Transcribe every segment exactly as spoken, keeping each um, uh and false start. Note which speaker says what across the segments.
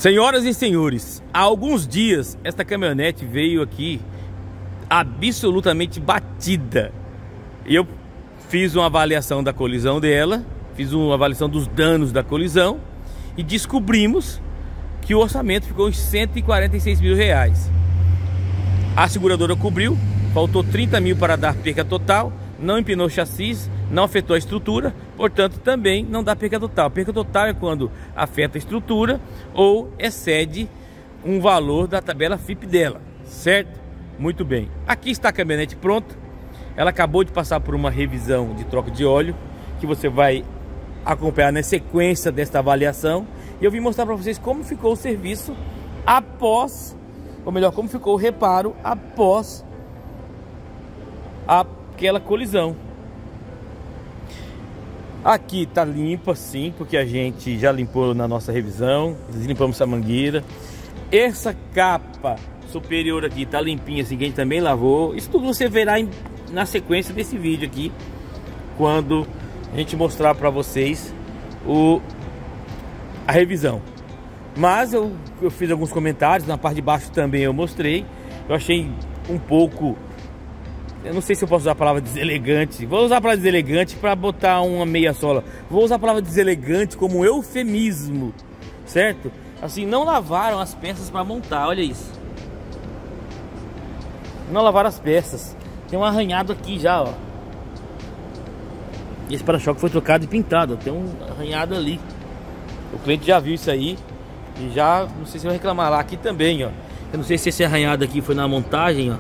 Speaker 1: Senhoras e senhores, há alguns dias esta caminhonete veio aqui absolutamente batida. Eu fiz uma avaliação da colisão dela, fiz uma avaliação dos danos da colisão e descobrimos que o orçamento ficou em cento e quarenta e seis mil reais. A seguradora cobriu, faltou trinta mil para dar perca total, não empinou o chassi, não afetou a estrutura, portanto também não dá perca total. Perca total é quando afeta a estrutura ou excede um valor da tabela F I P dela, certo? Muito bem. Aqui está a caminhonete pronta. Ela acabou de passar por uma revisão de troca de óleo, que você vai acompanhar na sequência desta avaliação. E eu vim mostrar para vocês como ficou o serviço após, ou melhor, como ficou o reparo após aquela colisão. Aqui tá limpa sim, porque a gente já limpou na nossa revisão, limpamos essa mangueira. Essa capa superior aqui tá limpinha assim, que a gente também lavou. Isso tudo você verá em, na sequência desse vídeo aqui, quando a gente mostrar para vocês o, a revisão. Mas eu, eu fiz alguns comentários, na parte de baixo também eu mostrei. Eu achei um pouco... Eu não sei se eu posso usar a palavra deselegante. Vou usar a palavra deselegante para botar uma meia sola. Vou usar a palavra deselegante como um eufemismo, certo? Assim, não lavaram as peças para montar, olha isso. Não lavaram as peças. Tem um arranhado aqui já, ó. Esse para-choque foi trocado e pintado, ó. Tem um arranhado ali. O cliente já viu isso aí e já, não sei se vai reclamar lá. Aqui também, ó. Eu não sei se esse arranhado aqui foi na montagem, ó.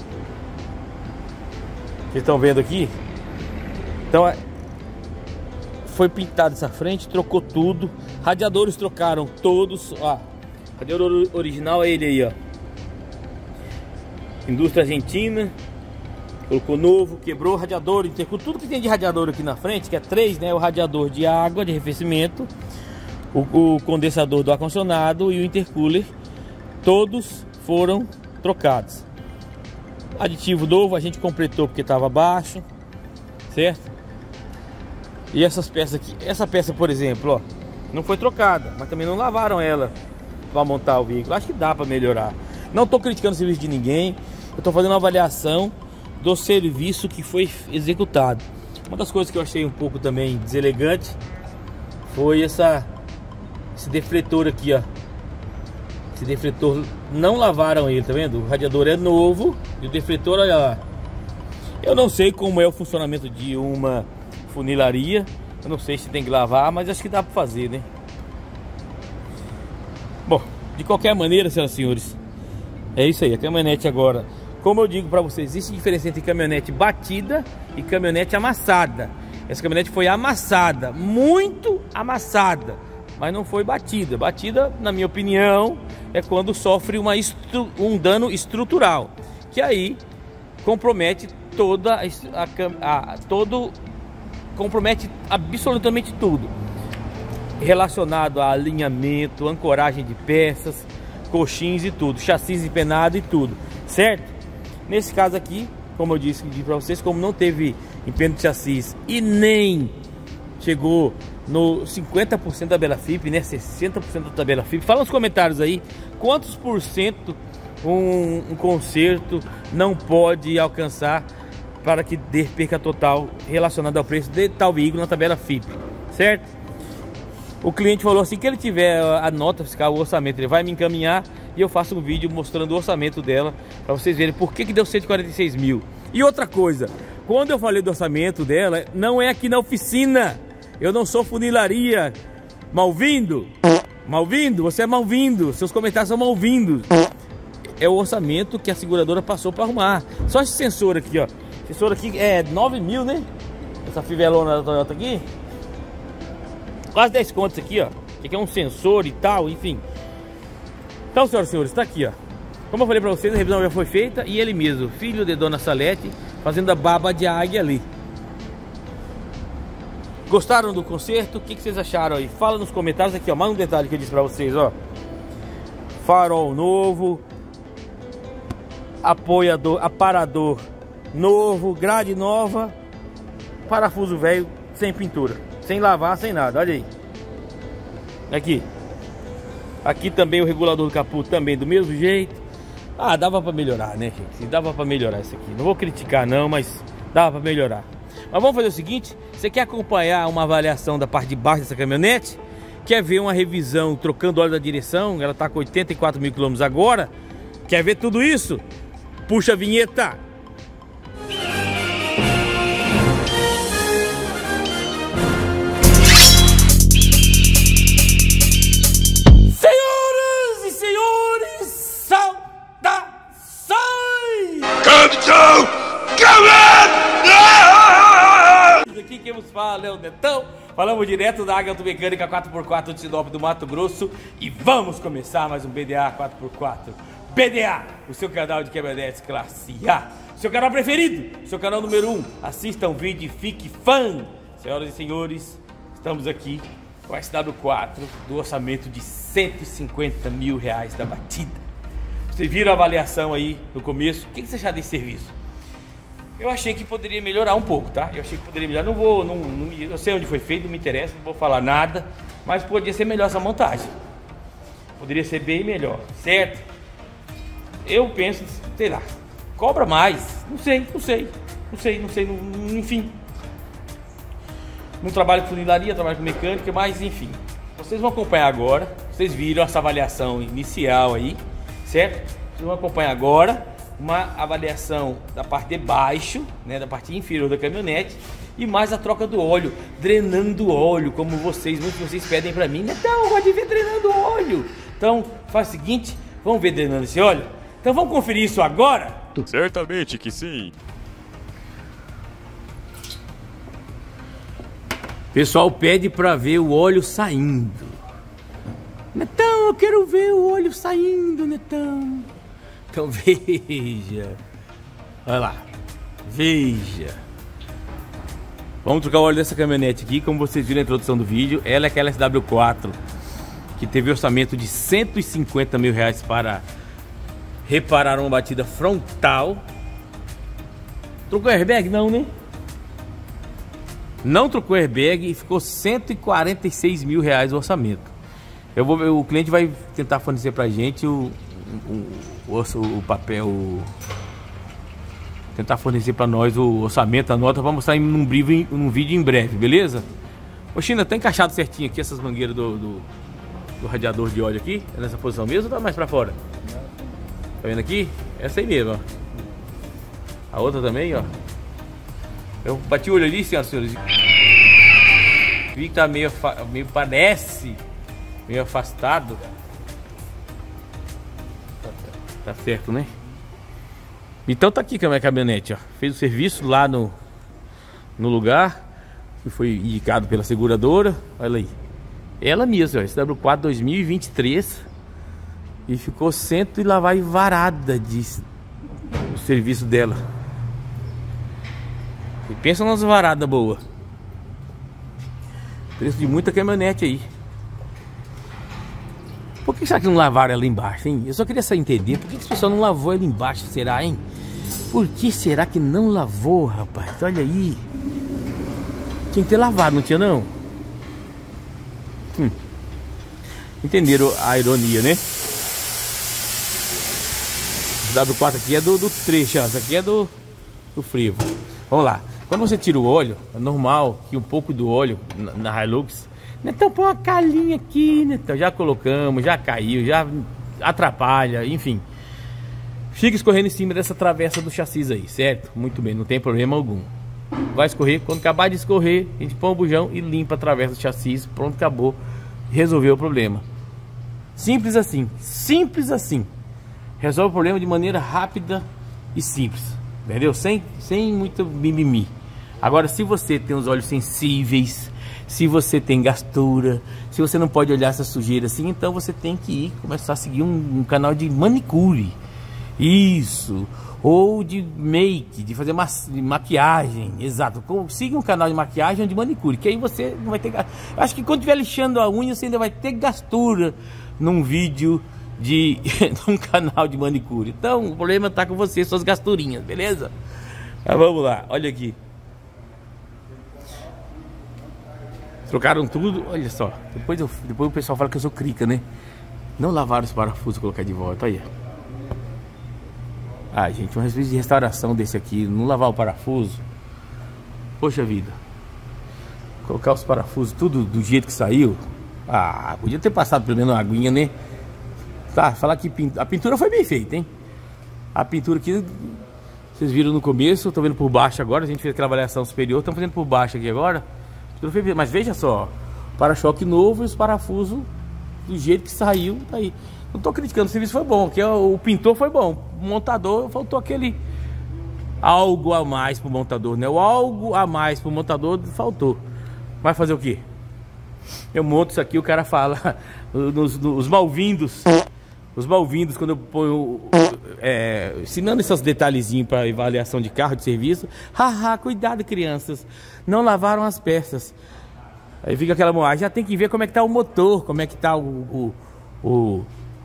Speaker 1: Vocês estão vendo aqui? Então foi pintado essa frente, trocou tudo. Radiadores trocaram todos. Ó, radiador original é ele aí, ó. Indústria Argentina. Colocou novo, quebrou o radiador, intercooler, tudo que tem de radiador aqui na frente, que é três, né? O radiador de água, de arrefecimento, o, o condensador do ar-condicionado e o intercooler, todos foram trocados. Aditivo novo a gente completou porque estava baixo, certo? E essas peças aqui, essa peça por exemplo, ó, não foi trocada, mas também não lavaram ela para montar o veículo. Acho que dá para melhorar. Não estou criticando o serviço de ninguém, eu estou fazendo uma avaliação do serviço que foi executado. Uma das coisas que eu achei um pouco também deselegante foi essa esse defletor aqui, ó. Esse defletor não lavaram ele, tá vendo? O radiador é novo e o defletor, olha lá. Eu não sei como é o funcionamento de uma funilaria. Eu não sei se tem que lavar, mas acho que dá pra fazer, né? Bom, de qualquer maneira, senhoras e senhores, é isso aí, a caminhonete agora. Como eu digo pra vocês, existe diferença entre caminhonete batida e caminhonete amassada. Essa caminhonete foi amassada, muito amassada, mas não foi batida. Batida, na minha opinião, é quando sofre uma um dano estrutural, que aí compromete toda a, a, a todo compromete absolutamente tudo relacionado a alinhamento, ancoragem de peças, coxins e tudo, chassi empenado e tudo, certo? Nesse caso aqui, como eu disse para vocês, como não teve empenho de chassi e nem chegou no cinquenta por cento da tabela F I P, né? sessenta por cento da tabela F I P. Fala nos comentários aí quantos por cento um, um conserto não pode alcançar para que dê perca total relacionada ao preço de tal veículo na tabela F I P, certo? O cliente falou assim que ele tiver a nota fiscal, o orçamento, ele vai me encaminhar e eu faço um vídeo mostrando o orçamento dela para vocês verem por que que deu cento e quarenta e seis mil. E outra coisa, quando eu falei do orçamento dela, não é aqui na oficina. Eu não sou funilaria. Mal-vindo? Mal-vindo? Você é mal-vindo. Seus comentários são mal-vindos. É o orçamento que a seguradora passou para arrumar. Só esse sensor aqui, ó. Sensor aqui é nove mil, né? Essa fivelona da Toyota aqui. Quase dez contos aqui, ó. Que é um sensor e tal, enfim. Então, senhoras e senhores, tá aqui, ó. Como eu falei para vocês, a revisão já foi feita. E ele mesmo, filho de Dona Salete, fazendo a baba de águia ali. Gostaram do conserto? O que, que vocês acharam aí? Fala nos comentários aqui, ó. Mais um detalhe que eu disse pra vocês, ó. Farol novo. Apoiador, aparador novo. Grade nova. Parafuso velho, sem pintura. Sem lavar, sem nada, olha aí. Aqui. Aqui também o regulador do capô também do mesmo jeito. Ah, dava pra melhorar, né, gente? Dava pra melhorar isso aqui. Não vou criticar não, mas dava pra melhorar. Mas vamos fazer o seguinte, você quer acompanhar uma avaliação da parte de baixo dessa caminhonete? Quer ver uma revisão trocando óleo da direção? Ela tá com oitenta e quatro mil quilômetros agora. Quer ver tudo isso? Puxa a vinheta! Senhoras e senhores, saudações!
Speaker 2: Capitão!
Speaker 1: Aqui quem nos fala é o Netão. Falamos direto da Águia Automecânica quatro por quatro de Sinop do Mato Grosso. E vamos começar mais um B D A quatro por quatro. B D A, o seu canal de caminhonetes classe A. Seu canal preferido, seu canal número um. Assista um vídeo e fique fã. Senhoras e senhores, estamos aqui com a S W quatro do orçamento de cento e cinquenta mil reais da batida. Vocês viram a avaliação aí no começo. O que você acha desse serviço? Eu achei que poderia melhorar um pouco, tá? Eu achei que poderia melhorar. Não vou, não, não, eu sei onde foi feito, não me interessa, não vou falar nada. Mas poderia ser melhor essa montagem. Poderia ser bem melhor, certo? Eu penso, sei lá, cobra mais. Não sei, não sei, não sei, não sei, não, enfim. Não trabalho com funilaria, trabalho com mecânica, mas enfim. Vocês vão acompanhar agora. Vocês viram essa avaliação inicial aí, certo? Vocês vão acompanhar agora uma avaliação da parte de baixo, né, da parte inferior da caminhonete, e mais a troca do óleo, drenando óleo, como vocês, muitos de vocês pedem pra mim. Então, eu gosto de ver drenando óleo. Então, faz o seguinte, vamos ver drenando esse óleo? Então vamos conferir isso agora?
Speaker 2: Certamente que sim.
Speaker 1: Pessoal pede pra ver o óleo saindo. Netão, eu quero ver o óleo saindo, Netão. Então veja. Olha lá. Veja. Vamos trocar o óleo dessa caminhonete aqui. Como vocês viram na introdução do vídeo, ela é aquela S W quatro que teve orçamento de cento e cinquenta mil reais para reparar uma batida frontal. Trocou airbag? Não, né? Não trocou airbag e ficou cento e quarenta e seis mil reais o orçamento. Eu vou, o cliente vai tentar fornecer pra gente o, o, o, o papel, o, tentar fornecer pra nós o orçamento, a nota, vamos mostrar em um, breve, num vídeo em breve, beleza? Ô China, tá encaixado certinho aqui essas mangueiras do, do, do radiador de óleo aqui? É nessa posição mesmo ou tá mais pra fora? Tá vendo aqui? Essa aí mesmo, ó. A outra também, ó. Eu bati o olho ali, senhoras e senhores. Vi que tá meio, meio parece meio afastado. Tá certo, né? Então tá aqui com a minha caminhonete, ó. Fez o serviço lá no, no lugar que foi indicado pela seguradora. Olha aí. Ela mesma, ó, S W quatro dois mil e vinte e três. E ficou cento e lá vai varada de o serviço dela. E pensa nas varadas boas. Preço de muita caminhonete aí. Por que será que não lavaram ela embaixo, hein? Eu só queria só entender. Por que esse pessoal não lavou ela embaixo, será, hein? Por que será que não lavou, rapaz? Olha aí. Tinha que ter lavado, não tinha não? Hum. Entenderam a ironia, né? O W quatro aqui é do, do trecho, ó. Essa aqui é do, do frevo. Vamos lá. Quando você tira o óleo, é normal que um pouco do óleo na, na Hilux, Netão, põe uma calinha aqui, Netão. Já colocamos, já caiu, já atrapalha, enfim. Fica escorrendo em cima dessa travessa do chassi aí, certo? Muito bem, não tem problema algum. Vai escorrer, quando acabar de escorrer, a gente põe o bujão e limpa a travessa do chassi. Pronto, acabou. Resolveu o problema. Simples assim, simples assim. Resolve o problema de maneira rápida e simples, entendeu? Sem, sem muito mimimi. Agora, se você tem os olhos sensíveis, se você tem gastura, se você não pode olhar essa sujeira assim, então você tem que ir começar a seguir um, um canal de manicure. Isso. Ou de make, de fazer ma de maquiagem. Exato. Siga um canal de maquiagem ou de manicure, que aí você não vai ter... Acho que quando estiver lixando a unha, você ainda vai ter gastura num vídeo de um canal de manicure. Então o problema tá com você, suas gasturinhas, beleza? Mas vamos lá, olha aqui. Trocaram tudo, olha só. Depois, eu, depois o pessoal fala que eu sou crica, né? Não lavaram os parafusos e colocar de volta, aí. Ah, gente, um serviço de restauração desse aqui, não lavar o parafuso. Poxa vida. Colocar os parafusos tudo do jeito que saiu. Ah, podia ter passado pelo menos uma aguinha, né? Tá, falar que a pintura foi bem feita, hein? A pintura aqui, vocês viram no começo, eu tô vendo por baixo agora. A gente fez aquela avaliação superior, estamos fazendo por baixo aqui agora. Mas veja só, para-choque novo e os parafusos do jeito que saiu, tá aí. Não tô criticando, o serviço foi bom, que o pintor foi bom. O montador, faltou aquele algo a mais pro montador, né? O algo a mais pro montador faltou. Vai fazer o quê? Eu monto isso aqui, o cara fala, nos, nos, os mal-vindos, os mal-vindos, quando eu ponho, é, ensinando esses detalhezinhos para avaliação de carro, de serviço. Haha, cuidado, crianças, não lavaram as peças. Aí fica aquela moagem, já tem que ver como é que tá o motor, como é que tá o, o, o,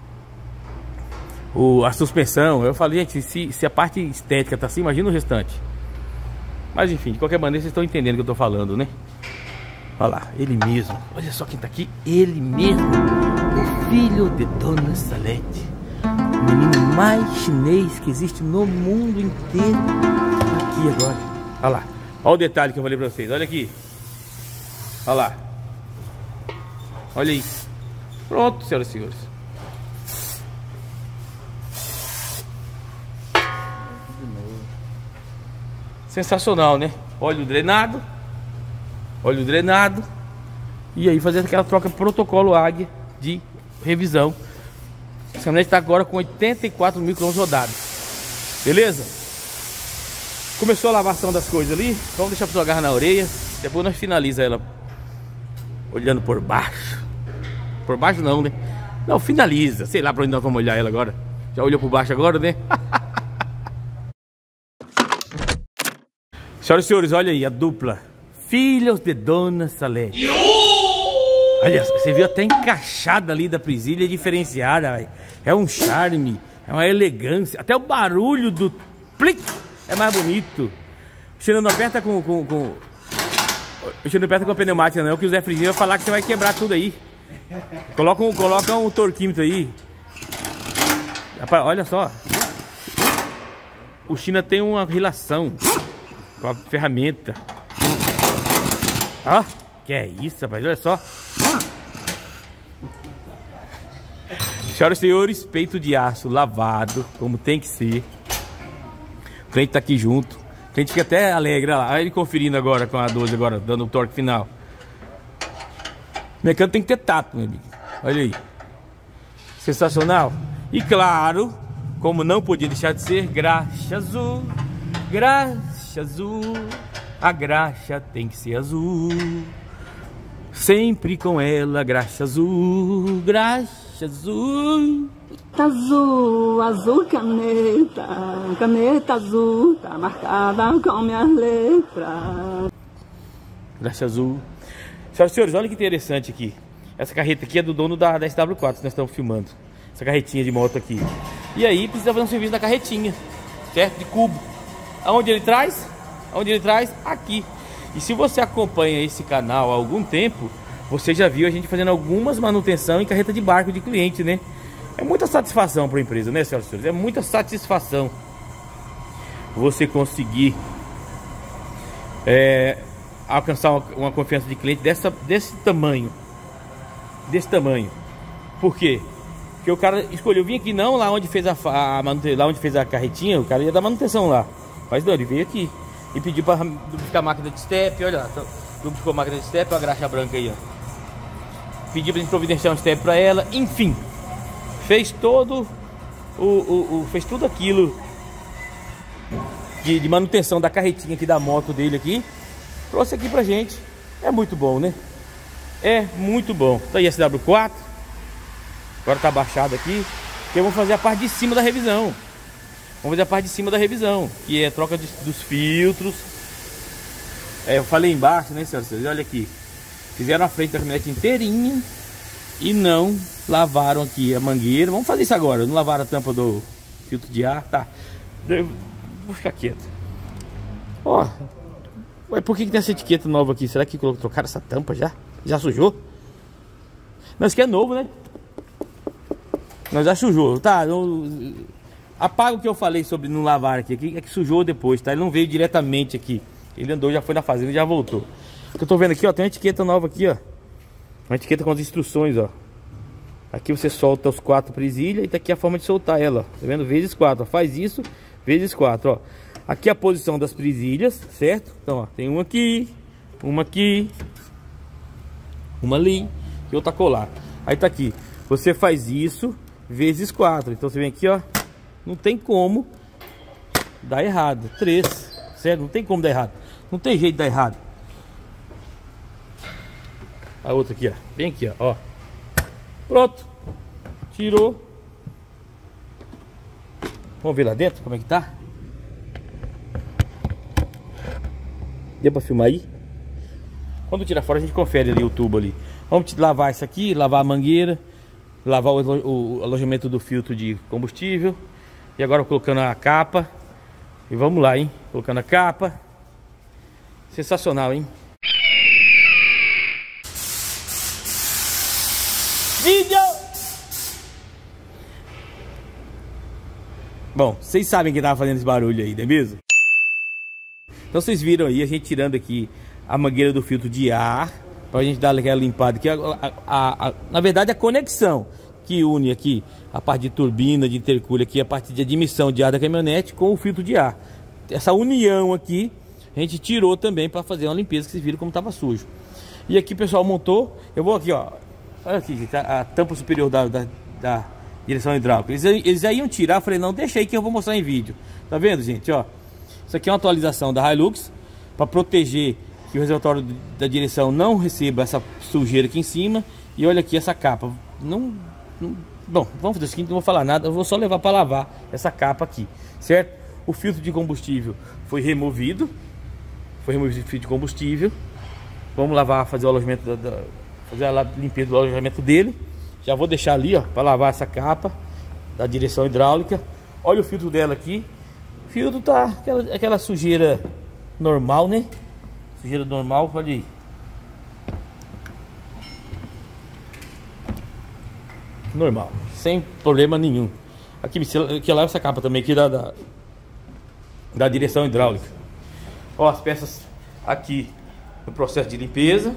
Speaker 1: o a suspensão. Eu falei, gente, se, se a parte estética tá assim, imagina o restante. Mas enfim, de qualquer maneira, vocês estão entendendo o que eu tô falando, né? Olha lá, ele mesmo. Olha só quem tá aqui. Ele mesmo. O filho de Dona Salete. O menino mais chinês que existe no mundo inteiro. Aqui agora. Olha lá. Olha o detalhe que eu falei pra vocês. Olha aqui. Olha lá. Olha aí. Pronto, senhoras e senhores. Sensacional, né? Óleo drenado. Óleo drenado. E aí fazer aquela troca protocolo Águia de revisão. Essa caminhonete está agora com oitenta e quatro mil quilômetros rodados. Beleza? Começou a lavação das coisas ali. Vamos deixar a pessoa agarrar na orelha. Depois nós finaliza ela olhando por baixo. Por baixo não, né? Não, finaliza. Sei lá pra onde nós vamos olhar ela agora. Já olhou por baixo agora, né? Senhoras e senhores, olha aí a dupla Filhos de Dona Salete. Olha, você viu até encaixada ali da presilha diferenciada, véio. É um charme, é uma elegância. Até o barulho do plic é mais bonito. O Xandão não aperta com, com, com... O Xandão não aperta com a pneumática não, que o Zé Frizinho vai falar que você vai quebrar tudo aí. Coloca um, coloca um torquímetro aí. Olha só. O China tem uma relação com a ferramenta. Ó, que é isso, rapaz, olha só. Senhoras e senhores, peito de aço lavado, como tem que ser. O cliente tá aqui junto. O cliente fica até alegre, olha lá. Olha ele conferindo agora com a doze, agora, dando o torque final. O mecânico tem que ter tato, meu amigo. Olha aí. Sensacional. E claro, como não podia deixar de ser, graxa azul. Graxa azul. A graxa tem que ser azul. Sempre com ela, graxa azul. Graxa azul.
Speaker 3: Azul, azul caneta. Caneta azul, tá marcada com minhas letras.
Speaker 1: Graxa azul. Senhoras e senhores, olha que interessante aqui. Essa carreta aqui é do dono da, da S W quatro que nós estamos filmando. Essa carretinha de moto aqui. E aí precisa fazer um serviço da carretinha, certo? De cubo. Aonde ele traz? Aonde ele traz? Aqui. E se você acompanha esse canal há algum tempo, você já viu a gente fazendo algumas manutenção em carreta de barco de cliente, né? É muita satisfação para a empresa, né, senhoras e senhores? É muita satisfação você conseguir é, alcançar uma, uma confiança de cliente dessa, desse tamanho. Desse tamanho. Por quê? Porque o cara escolheu vir aqui, não lá onde fez a, a manutenção, lá onde fez a carretinha, o cara ia dar manutenção lá. Mas não, ele veio aqui e pediu para duplicar a máquina de step. Olha lá, duplicou a máquina de step, a graxa branca aí, ó. Pediu pra gente providenciar um step para ela, enfim. Fez todo o, o, o fez tudo aquilo de, de manutenção da carretinha aqui da moto dele aqui. Trouxe aqui pra gente. É muito bom, né? É muito bom. Tá aí a S W quatro. Agora tá baixado aqui. Que eu vou fazer a parte de cima da revisão. Vamos fazer a parte de cima da revisão, que é a troca de, dos filtros. É, eu falei embaixo, né, senhoras? Olha aqui. Fizeram a frente da caminhonete inteirinha e não lavaram aqui a mangueira. Vamos fazer isso agora. Não lavaram a tampa do filtro de ar, tá? Eu vou ficar quieto. Ó, ué, por que, que tem essa etiqueta nova aqui? Será que trocaram essa tampa já? Já sujou? Não, isso aqui é novo, né? Nós já sujou, tá? Eu... Apaga o que eu falei sobre não lavar aqui, aqui. É que sujou depois, tá? Ele não veio diretamente aqui. Ele andou, já foi na fazenda e já voltou. O que eu tô vendo aqui, ó, tem uma etiqueta nova aqui, ó. Uma etiqueta com as instruções, ó. Aqui você solta os quatro presilhas e tá aqui a forma de soltar ela, ó. Tá vendo? Vezes quatro, ó. Faz isso, vezes quatro, ó. Aqui a posição das presilhas, certo? Então, ó, tem uma aqui, uma aqui, uma ali e outra colar. Aí tá aqui. Você faz isso vezes quatro. Então você vem aqui, ó. Não tem como dar errado. três, certo? Não tem como dar errado. Não tem jeito de dar errado. A outra aqui, ó. Bem aqui, ó. ó. Pronto. Tirou. Vamos ver lá dentro como é que tá. Deu pra filmar aí? Quando tirar fora a gente confere ali o tubo ali. Vamos lavar isso aqui, lavar a mangueira, lavar o, o alojamento do filtro de combustível. E agora colocando a capa. E vamos lá, hein? Colocando a capa. Sensacional, hein? Vídeo! Bom, vocês sabem quem tava fazendo esse barulho aí, não é mesmo? Então vocês viram aí a gente tirando aqui a mangueira do filtro de ar. Pra gente dar aquela limpada aqui. A, a, a, a, na verdade a conexão que une aqui a parte de turbina, de intercooler aqui, a parte de admissão de ar da caminhonete com o filtro de ar. Essa união aqui a gente tirou também para fazer uma limpeza, que vocês viram como estava sujo. E aqui o pessoal montou, eu vou aqui, ó, olha aqui, tá a tampa superior da, da, da direção hidráulica. Eles, eles aí iam tirar, eu falei, não, deixa aí que eu vou mostrar em vídeo. Tá vendo, gente, ó? Isso aqui é uma atualização da Hilux para proteger que o reservatório da direção não receba essa sujeira aqui em cima. E olha aqui essa capa, não... Bom, vamos fazer o seguinte, não vou falar nada, eu vou só levar para lavar essa capa aqui, certo? O filtro de combustível foi removido, foi removido o filtro de combustível. Vamos lavar, fazer o alojamento, da, da, fazer a limpeza do alojamento dele. Já vou deixar ali, ó, para lavar essa capa da direção hidráulica. Olha o filtro dela aqui. O filtro tá aquela, aquela sujeira normal, né? Sujeira normal, olha aí. Normal, sem problema nenhum. Aqui, aqui lá essa capa também aqui da, da, da direção hidráulica. Ó, as peças aqui no processo de limpeza.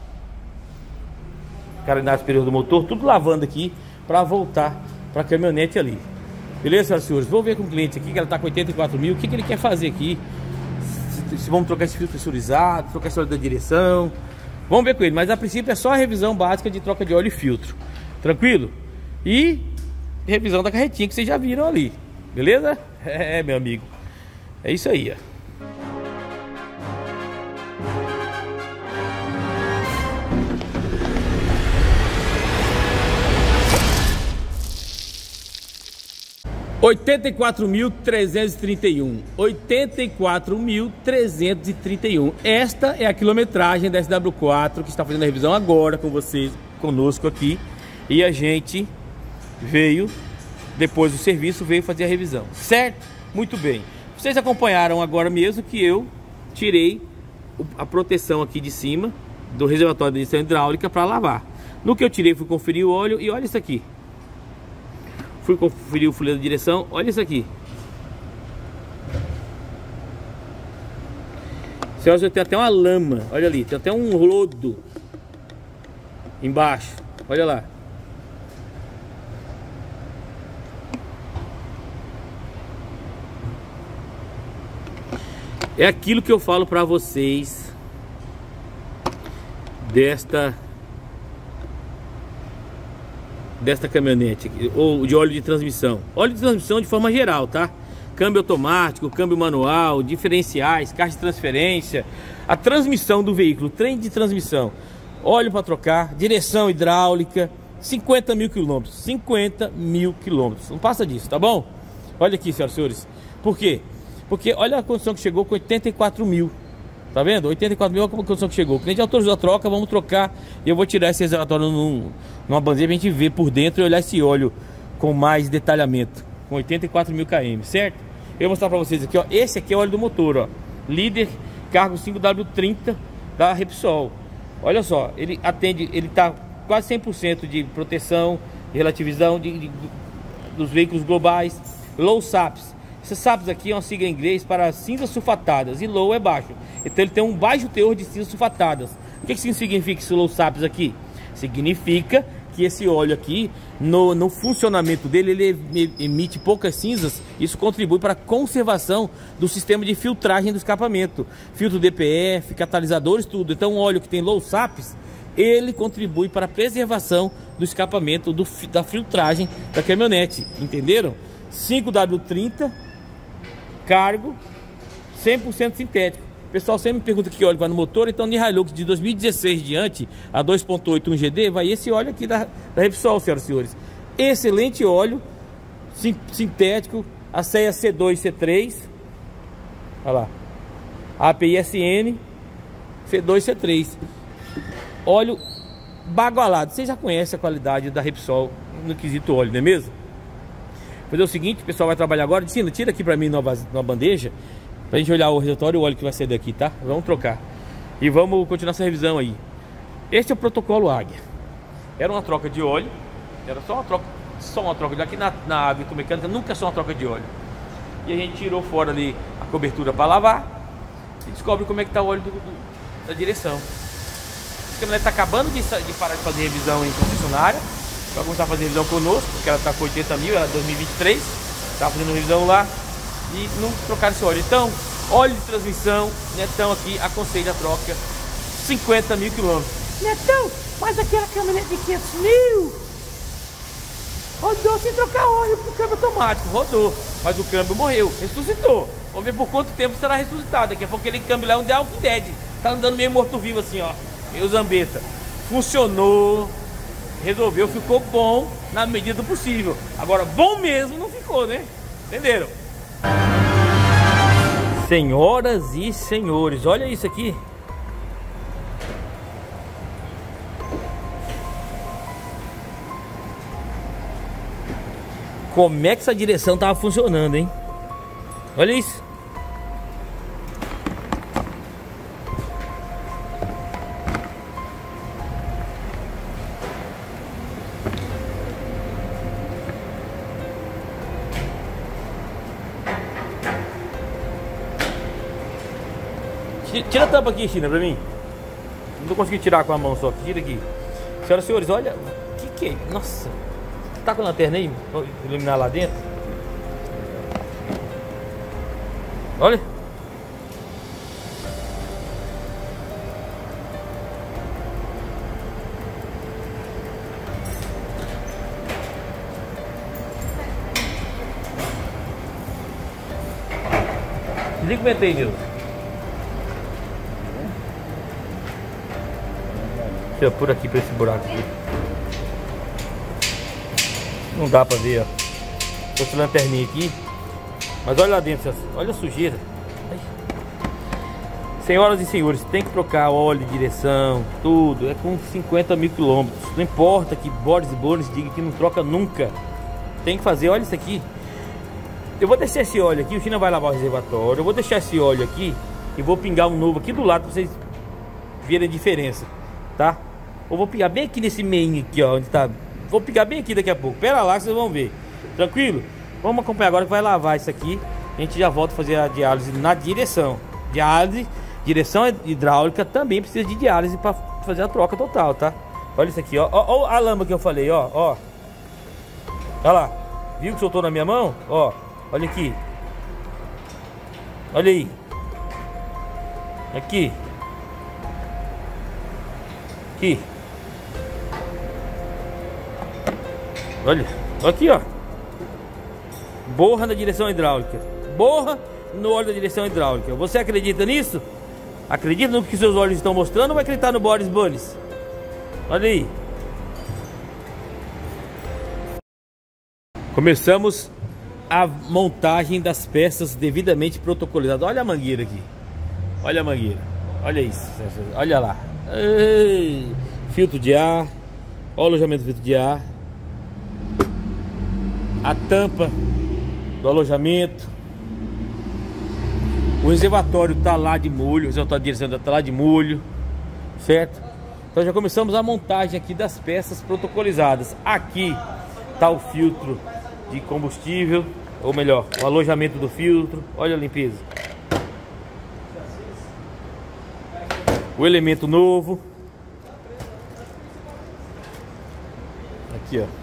Speaker 1: Carenagem superior do motor, tudo lavando aqui para voltar para a caminhonete ali. Beleza, senhoras e senhores? Vou ver com o cliente aqui que ela está com oitenta e quatro mil. O que, que ele quer fazer aqui? Se, se vamos trocar esse filtro pressurizado, trocar esse óleo da direção. Vamos ver com ele, mas a princípio é só a revisão básica de troca de óleo e filtro. Tranquilo? E revisão da carretinha que vocês já viram ali. Beleza? É, meu amigo. É isso aí, ó. oitenta e quatro mil trezentos e trinta e um. oitenta e quatro mil trezentos e trinta e um. Esta é a quilometragem da S W quatro que está fazendo a revisão agora com vocês, conosco aqui. E a gente veio, depois do serviço, veio fazer a revisão. Certo? Muito bem. Vocês acompanharam agora mesmo que eu tirei a proteção aqui de cima do reservatório da direção hidráulica para lavar. No que eu tirei, fui conferir o óleo e olha isso aqui. Fui conferir o fuleiro da direção, olha isso aqui. Senhoras, tem até uma lama, olha ali, tem até um lodo embaixo, olha lá. É aquilo que eu falo para vocês desta desta caminhonete aqui, ou de óleo de transmissão. Óleo de transmissão de forma geral, tá? Câmbio automático, câmbio manual, diferenciais, caixa de transferência, a transmissão do veículo, trem de transmissão, óleo para trocar, direção hidráulica, cinquenta mil quilômetros, cinquenta mil quilômetros, não passa disso, tá bom? Olha aqui, senhoras e senhores, por quê? Porque olha a condição que chegou com oitenta e quatro mil, tá vendo? oitenta e quatro mil é a condição que chegou. O cliente autorizou a troca, vamos trocar e eu vou tirar esse reservatório num, numa bandeja pra gente ver por dentro e olhar esse óleo com mais detalhamento, com oitenta e quatro mil quilômetros, certo? Eu vou mostrar pra vocês aqui, ó, esse aqui é o óleo do motor, ó, Líder Cargo cinco W trinta da Repsol. Olha só, ele atende, ele tá quase cem por cento de proteção, de relativização, de, de dos veículos globais. Low S A Ps. Esses S A Ps aqui é uma sigla em inglês para cinzas sulfatadas, e low é baixo. Então ele tem um baixo teor de cinzas sulfatadas. O que, que significa esse low S A Ps aqui? Significa que esse óleo aqui, no, no funcionamento dele, ele emite poucas cinzas. Isso contribui para a conservação do sistema de filtragem do escapamento, filtro D P F, catalisadores, tudo. Então um óleo que tem low S A Ps, ele contribui para a preservação do escapamento, do, da filtragem da caminhonete, entenderam? cinco W trinta, cargo, cem por cento sintético. O pessoal sempre me pergunta que óleo vai no motor. Então, no Hilux de dois mil e dezesseis diante, a dois ponto oito um G D, vai esse óleo aqui da, da Repsol, senhoras e senhores. Excelente óleo, sim, sintético, a C E A C dois C três, olha lá, A P I S N C dois C três, óleo bagualado. Você já conhece a qualidade da Repsol no quesito óleo, não é mesmo? Vou fazer o seguinte, o pessoal vai trabalhar agora. Tira, tira aqui pra mim numa, numa bandeja, pra gente olhar o resultado e o óleo que vai sair daqui, tá? Vamos trocar. E vamos continuar essa revisão aí. Este é o protocolo Águia. Era uma troca de óleo. Era só uma troca, só uma troca de óleo. Aqui na, na Águia Mecânica nunca é só uma troca de óleo. E a gente tirou fora ali a cobertura para lavar e descobre como é que tá o óleo do, do, da direção. A caminhonete tá acabando de, de parar de fazer revisão em concessionária. Vai começar a fazer revisão conosco, porque ela tá com oitenta mil, ela é dois mil e vinte e três. Tá fazendo revisão lá e não trocaram esse óleo. Então, óleo de transmissão, Netão aqui aconselha a troca cinquenta mil quilômetros. Netão, mas aquela caminhonete de quinhentos mil rodou sem trocar óleo pro câmbio automático. Rodou, mas o câmbio morreu, ressuscitou. Vamos ver por quanto tempo será ressuscitado. Daqui a pouco aquele câmbio lá é um The Walking Dead. Tá andando meio morto-vivo assim, ó, meio zambeta. Funcionou, resolveu, ficou bom na medida do possível. Agora, bom mesmo não ficou, né? Entenderam? Senhoras e senhores, olha isso aqui. Como é que essa direção tava funcionando, hein? Olha isso. Tira a tampa aqui, China, pra mim. Não tô conseguindo tirar com a mão só. Tira aqui. Senhoras e senhores, olha. O que que é? Nossa. Tá com a lanterna aí? Vou iluminar lá dentro. Olha. Desliga o vento aí, Nilson. Deixa eu por aqui pra esse buraco aqui. Não dá pra ver, ó. Tô essa lanterninha aqui. Mas olha lá dentro, olha a sujeira. Ai. Senhoras e senhores, tem que trocar óleo, direção, tudo. É com cinquenta mil quilômetros. Não importa que Boris Bones diga que não troca nunca. Tem que fazer, olha isso aqui. Eu vou deixar esse óleo aqui, o China vai lavar o reservatório. Eu vou deixar esse óleo aqui e vou pingar um novo aqui do lado pra vocês verem a diferença, tá? Eu vou pingar bem aqui nesse meio aqui, ó, onde tá. Vou pingar bem aqui daqui a pouco. Pera lá que vocês vão ver. Tranquilo? Vamos acompanhar agora que vai lavar isso aqui. A gente já volta a fazer a diálise na direção. Diálise, direção hidráulica também precisa de diálise para fazer a troca total, tá? Olha isso aqui, ó. Ó, ó a lama que eu falei, ó, ó. Olha lá. Viu que soltou na minha mão? Ó, olha aqui. Olha aí. Aqui. Aqui. Olha, aqui ó. Borra na direção hidráulica. Borra no óleo da direção hidráulica. Você acredita nisso? Acredita no que seus olhos estão mostrando ou vai acreditar no Boris Bones? Olha aí. Começamos a montagem das peças devidamente protocolizadas. Olha a mangueira aqui. Olha a mangueira. Olha isso. Olha lá. Ei, filtro de ar. Olha o alojamento do filtro de ar. A tampa do alojamento. O reservatório tá lá de molho. O reservatório de direção tá lá de molho. Certo? Então já começamos a montagem aqui das peças protocolizadas. Aqui tá o filtro de combustível, ou melhor, o alojamento do filtro. Olha a limpeza. O elemento novo. Aqui, ó.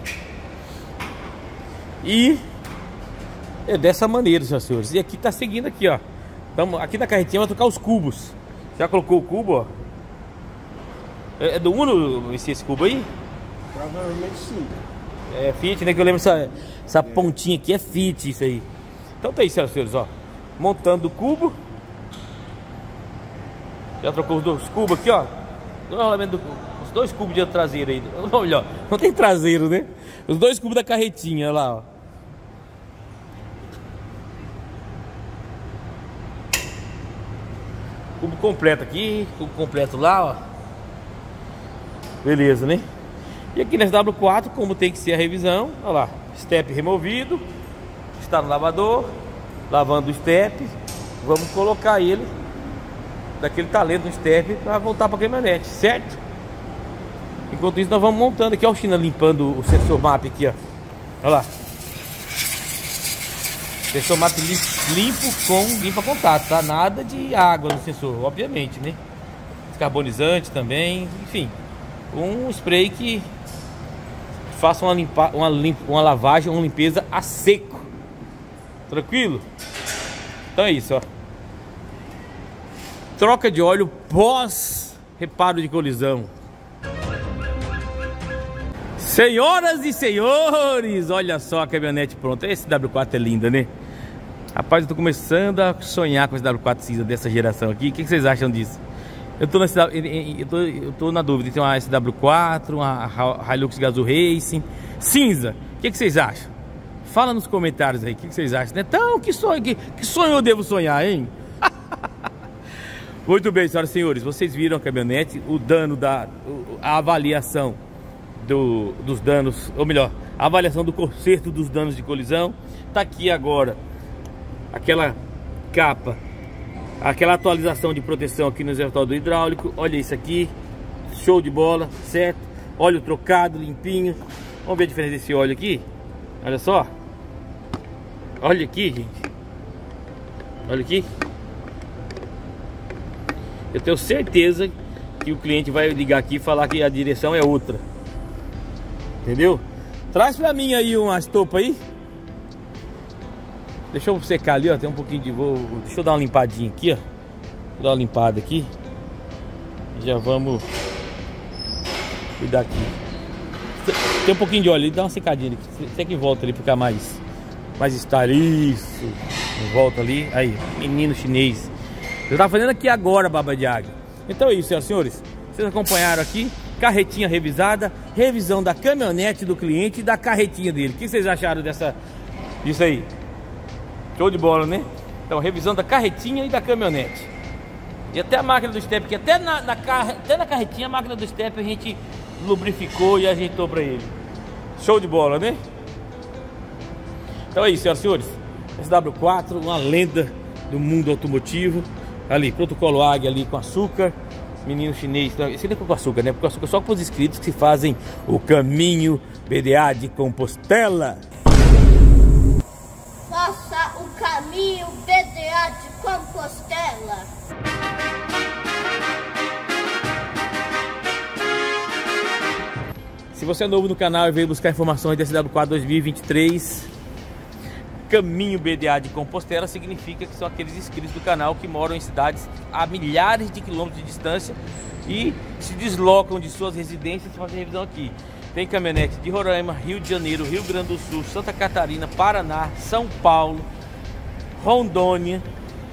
Speaker 1: E é dessa maneira, senhoras e senhores. E aqui tá seguindo aqui, ó. Então, aqui na carretinha vai trocar os cubos. Já colocou o cubo, ó. É, é do Uno esse, esse cubo aí?
Speaker 4: Provavelmente sim.
Speaker 1: É Fiat, né? Que eu lembro essa, essa é. pontinha aqui é Fiat, isso aí. Então tá aí, senhoras e senhores, ó. Montando o cubo. Já trocou os dois cubos aqui, ó. Os dois cubos de traseiro aí. Ou melhor, não tem traseiro, né? Os dois cubos da carretinha, olha lá, ó. Cubo completo aqui, cubo completo lá, ó. Beleza, né? E aqui nesse W quatro, como tem que ser a revisão, olha lá. Step removido. Está no lavador. Lavando o step. Vamos colocar ele daquele talento no step para voltar para a caminhonete, certo? Enquanto isso nós vamos montando aqui, ó, o China limpando o sensor map aqui, ó. Olha lá. Sensor map limpo com limpa contato, tá? Nada de água no sensor, obviamente, né? Descarbonizante também, enfim. Um spray que faça uma, limpa, uma, limpa, uma lavagem, uma limpeza a seco. Tranquilo? Então é isso, ó. Troca de óleo pós reparo de colisão. Senhoras e senhores, olha só a caminhonete pronta. Esse W quatro é linda, né? Rapaz, eu tô começando a sonhar com esse W quatro cinza dessa geração aqui. O que vocês acham disso? Eu tô, nesse, eu tô, eu tô na dúvida. Tem uma S W quatro, uma Hilux Gazoo Racing cinza. O que vocês acham? Fala nos comentários aí. O que vocês acham? Então, que sonho, que, que sonho eu devo sonhar, hein? Muito bem, senhoras e senhores. Vocês viram a caminhonete, o dano da... a avaliação do, dos danos, ou melhor, a avaliação do conserto dos danos de colisão. Tá aqui agora aquela capa, aquela atualização de proteção aqui no reservatório do hidráulico. Olha isso aqui, show de bola, certo? Óleo trocado, limpinho. Vamos ver a diferença desse óleo aqui. Olha só. Olha aqui, gente. Olha aqui. Eu tenho certeza que o cliente vai ligar aqui e falar que a direção é outra. Entendeu? Traz pra mim aí uma estopa aí. Deixa eu secar ali, ó. Tem um pouquinho de... Vou... Deixa eu dar uma limpadinha aqui, ó. Vou dar uma limpada aqui. Já vamos cuidar aqui. Tem um pouquinho de óleo ali, dá uma secadinha ali. Você que volta ali, ficar mais Mais estariço. Volta ali. Aí, menino chinês. Eu tava fazendo aqui agora, baba de águia. Então é isso, senhoras e senhores. Vocês acompanharam aqui. Carretinha revisada. Revisão da caminhonete do cliente e da carretinha dele. O que vocês acharam dessa, disso aí? Show de bola, né? Então, revisão da carretinha e da caminhonete. E até a máquina do step, que até na, na, até na carretinha, a máquina do step a gente lubrificou e ajeitou pra ele. Show de bola, né? Então é isso, senhoras e senhores. S W quatro, uma lenda do mundo automotivo. Ali, protocolo Águia ali com açúcar. Menino chinês, esse não é com açúcar, né? Porque açúcar só para os inscritos que fazem o caminho B D A de Compostela.
Speaker 5: Faça o caminho B D A de Compostela.
Speaker 1: Se você é novo no canal e veio buscar informações da S W quatro dois mil e vinte e três, Caminho B D A de Compostela significa que são aqueles inscritos do canal que moram em cidades a milhares de quilômetros de distância e se deslocam de suas residências para fazer revisão aqui. Tem caminhonete de Roraima, Rio de Janeiro, Rio Grande do Sul, Santa Catarina, Paraná, São Paulo, Rondônia,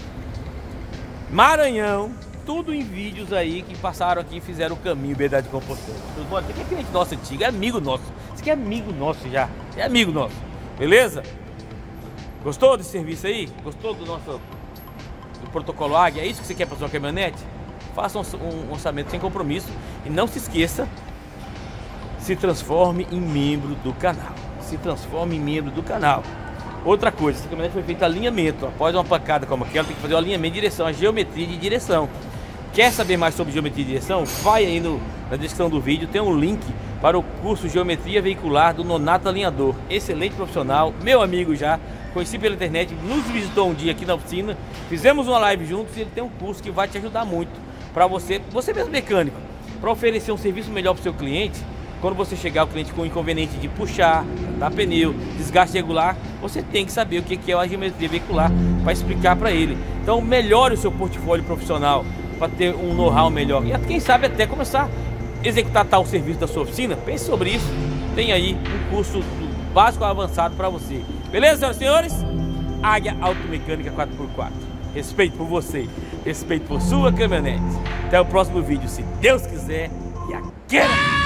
Speaker 1: Maranhão, tudo em vídeos aí que passaram aqui e fizeram o caminho B D A de Compostela. Esse aqui é cliente nosso antigo, é amigo nosso. Esse aqui é amigo nosso já, é amigo nosso, beleza? Gostou desse serviço aí? Gostou do nosso do protocolo Águia? É isso que você quer para sua caminhonete? Faça um, um orçamento sem compromisso e não se esqueça, se transforme em membro do canal. Se transforme em membro do canal. Outra coisa, essa caminhonete foi feita alinhamento. Após uma pancada como aquela, tem que fazer o alinhamento de direção, a geometria de direção. Quer saber mais sobre geometria de direção? Vai aí no, na descrição do vídeo, tem um link para o curso Geometria Veicular do Nonato Alinhador. Excelente profissional, meu amigo já, conheci pela internet, nos visitou um dia aqui na oficina, fizemos uma live juntos e ele tem um curso que vai te ajudar muito para você, você mesmo mecânico, para oferecer um serviço melhor para o seu cliente. Quando você chegar o cliente com inconveniente de puxar, dar pneu, desgaste regular, você tem que saber o que é a geometria veicular para explicar para ele. Então melhore o seu portfólio profissional para ter um know-how melhor e quem sabe até começar a executar tal serviço da sua oficina. Pense sobre isso, tem aí um curso básico avançado para você. Beleza, senhoras e senhores? Águia Automecânica quatro por quatro. Respeito por você, respeito por sua caminhonete. Até o próximo vídeo, se Deus quiser. E aquela...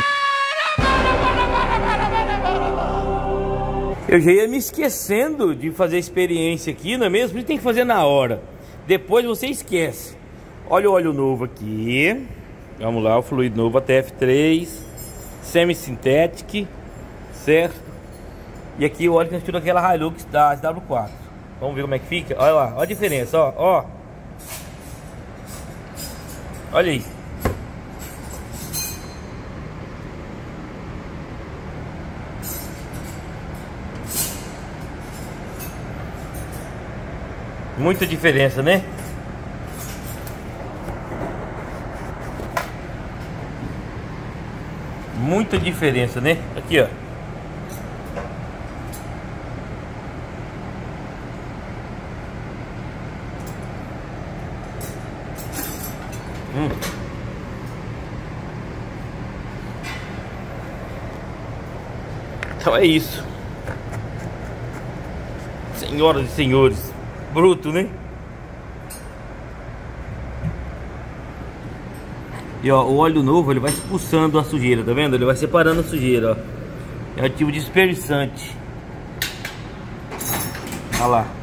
Speaker 1: Eu já ia me esquecendo de fazer experiência aqui, não é mesmo? A gente tem que fazer na hora. Depois você esquece. Olha o óleo novo aqui. Vamos lá, o fluido novo A T F três Semi-Synthetic, certo? E aqui o óleo que nós tiramos aquela Hilux da S W quatro. Vamos ver como é que fica. Olha lá, olha a diferença, ó, ó. Olha aí. Muita diferença, né? Muita diferença, né? Aqui, ó. Hum. Então é isso. Senhoras e senhores, bruto, né? E ó, o óleo novo ele vai expulsando a sujeira, tá vendo? Ele vai separando a sujeira, ó. É ativo dispersante. Olha lá.